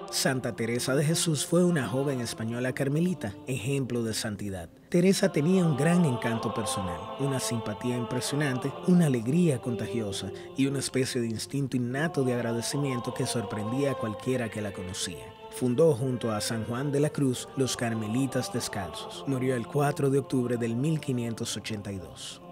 Santa Teresa de Jesús fue una joven española carmelita, ejemplo de santidad. Teresa tenía un gran encanto personal, una simpatía impresionante, una alegría contagiosa y una especie de instinto innato de agradecimiento que sorprendía a cualquiera que la conocía. Fundó junto a San Juan de la Cruz los Carmelitas Descalzos. Murió el 4 de octubre del 1582.